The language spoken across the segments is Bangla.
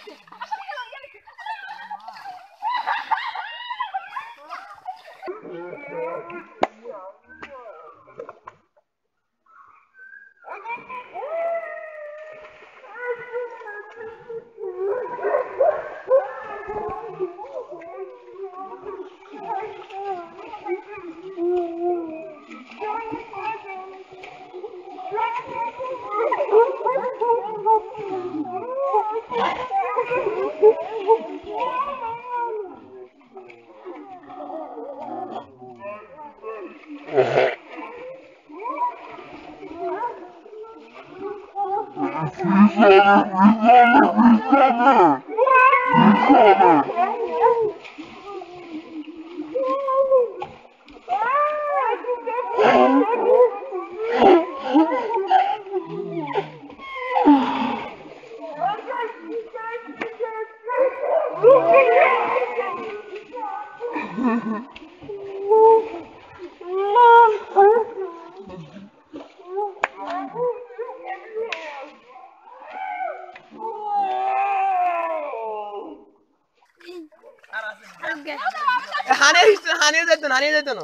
হানিয়ে যেত না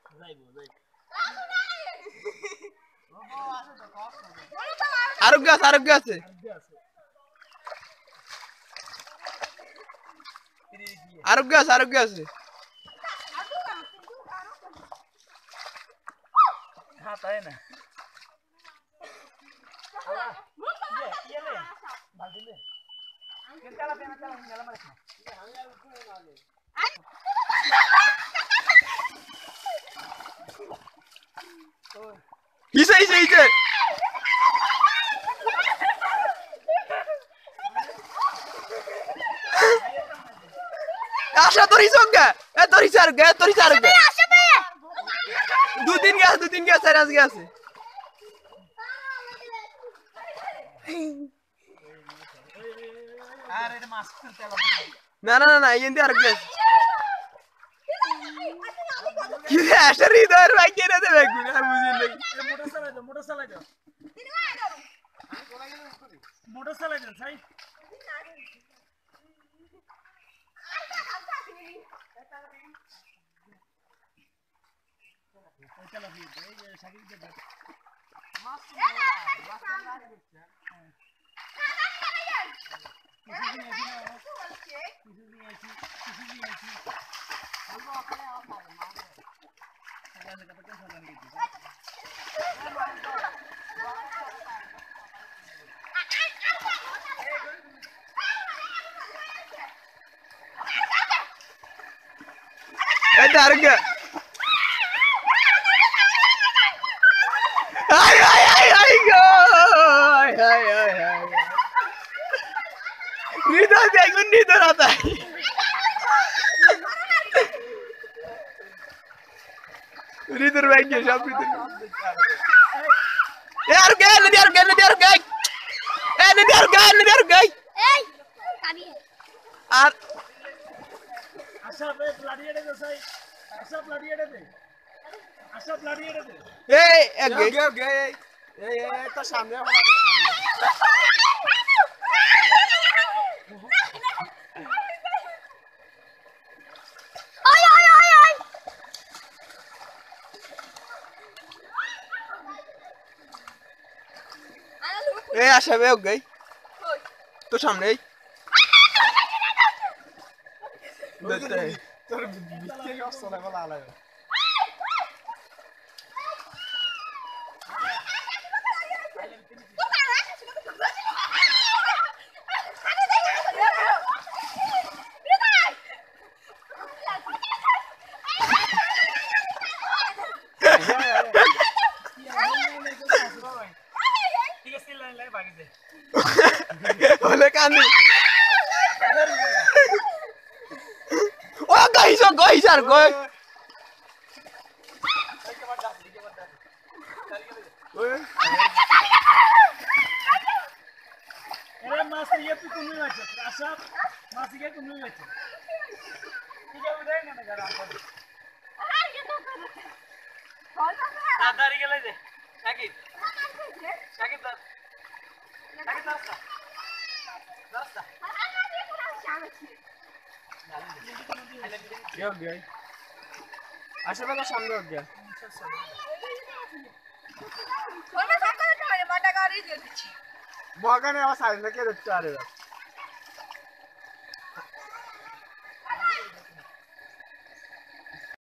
আরোগ্য আছে আরোগ্য আছে হ্যাঁ তাই না Isa Asha Torizonga Torizarga Dudin gas Saras gas Na yendi argas Asha Ridar Vakira de Vaguna motorcycle sai Darga ay go ay नींदर आता है नींदर बैठ गया शाम यार गए আর আশা বে প্লাডিয়ে দে সাই আশা প্লাডিয়ে দে এই গে তো সামনে হলো Asha veo gay. तो सामने তোর বিচ্ছে কষ্ট লাগে লালা Oleh kani. Oh guys, guys. अरे मास्टर ये तो तुम्हें बच्चा आशा मास्टर ये तुम्हें बच्चा ठीक है उधर ना घर आप दादारी के ले दे शाकिब दस ये हो गया आशा का सामने हो गया और मैं सबको तो माटा कर ही दे दी मौका नहीं आवाज साइड में क्या देखते आ रहे हो